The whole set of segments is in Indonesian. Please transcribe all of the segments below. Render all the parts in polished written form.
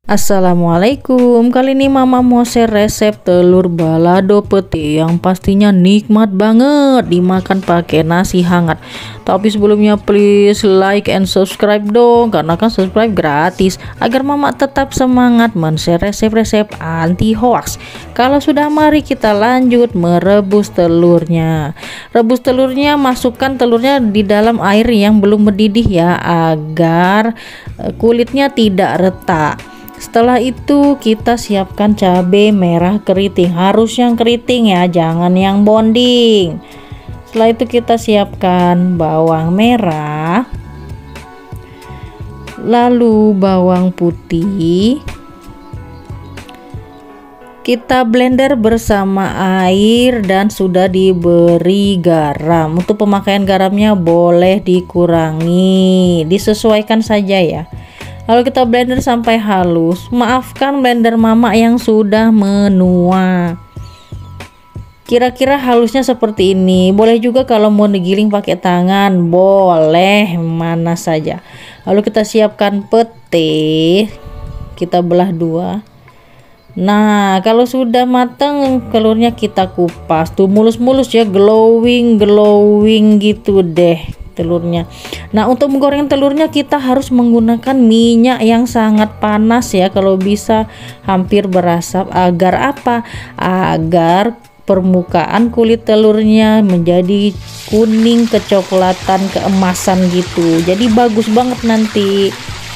Assalamualaikum, kali ini mama mau share resep telur balado pete yang pastinya nikmat banget dimakan pakai nasi hangat. Tapi sebelumnya please like and subscribe dong, karena kan subscribe gratis agar mama tetap semangat men-share resep-resep anti hoax. Kalau sudah, mari kita lanjut merebus telurnya. Rebus telurnya, masukkan telurnya di dalam air yang belum mendidih ya, agar kulitnya tidak retak. Setelah itu kita siapkan cabai merah keriting, harus yang keriting ya, jangan yang bonding. Setelah itu kita siapkan bawang merah, lalu bawang putih. Kita blender bersama air dan sudah diberi garam. Untuk pemakaian garamnya boleh dikurangi, disesuaikan saja ya. Lalu kita blender sampai halus. Maafkan blender mama yang sudah menua. Kira-kira halusnya seperti ini. Boleh juga kalau mau digiling pakai tangan, boleh mana saja. Lalu kita siapkan pete. Kita belah dua. Nah, kalau sudah matang telurnya kita kupas. Tuh mulus-mulus ya, glowing gitu deh telurnya. Nah, untuk menggoreng telurnya kita harus menggunakan minyak yang sangat panas ya, kalau bisa hampir berasap. Agar apa? Agar permukaan kulit telurnya menjadi kuning kecoklatan keemasan gitu. Jadi bagus banget nanti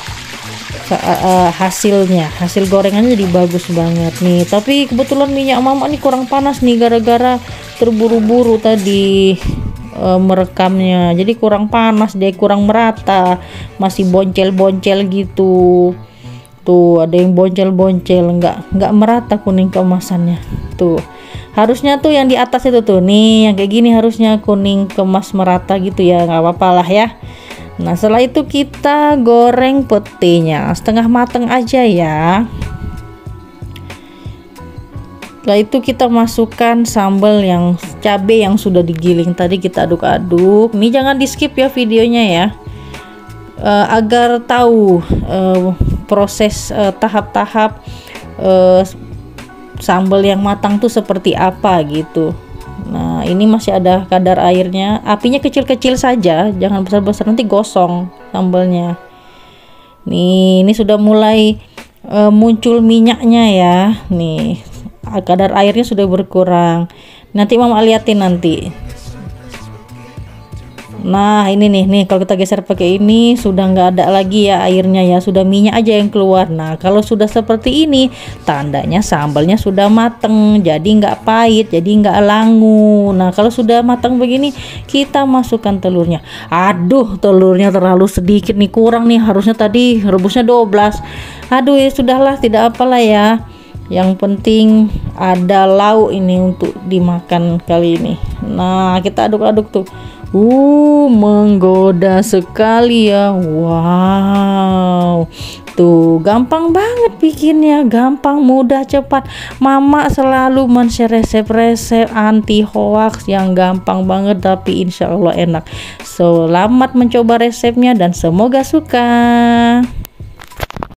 hasilnya, hasil gorengannya jadi bagus banget nih. Tapi kebetulan minyak mama nih kurang panas nih, gara-gara terburu-buru tadi merekamnya, jadi kurang panas, dia kurang merata, masih boncel-boncel gitu. Tuh ada yang boncel-boncel, nggak merata kuning keemasannya. Tuh harusnya tuh yang di atas itu tuh nih, yang kayak gini harusnya kuning kemas merata gitu ya, nggak apa-apa lah ya. Nah, setelah itu kita goreng petenya setengah matang aja ya. Setelah itu kita masukkan sambal yang cabai yang sudah digiling tadi, kita aduk-aduk. Ini jangan di skip ya videonya ya, agar tahu proses tahap-tahap sambal yang matang tuh seperti apa gitu. Nah, ini masih ada kadar airnya, apinya kecil-kecil saja, jangan besar-besar, nanti gosong sambalnya. Nih, ini sudah mulai muncul minyaknya ya. Nih, kadar airnya sudah berkurang. Nanti mama liatin nanti. Nah, ini nih kalau kita geser pakai ini sudah nggak ada lagi ya airnya ya, sudah minyak aja yang keluar. Nah, kalau sudah seperti ini tandanya sambalnya sudah mateng, jadi nggak pahit, jadi nggak langu. Nah, kalau sudah matang begini kita masukkan telurnya. Aduh, telurnya terlalu sedikit nih, kurang nih, harusnya tadi rebusnya 12. Aduh ya sudahlah, tidak apalah ya. Yang penting ada lauk ini untuk dimakan kali ini. Nah, kita aduk-aduk tuh. Menggoda sekali ya. Wow. Tuh, gampang banget bikinnya, gampang, mudah, cepat. Mama selalu men-share resep-resep anti hoax yang gampang banget tapi insya Allah enak. Selamat mencoba resepnya dan semoga suka.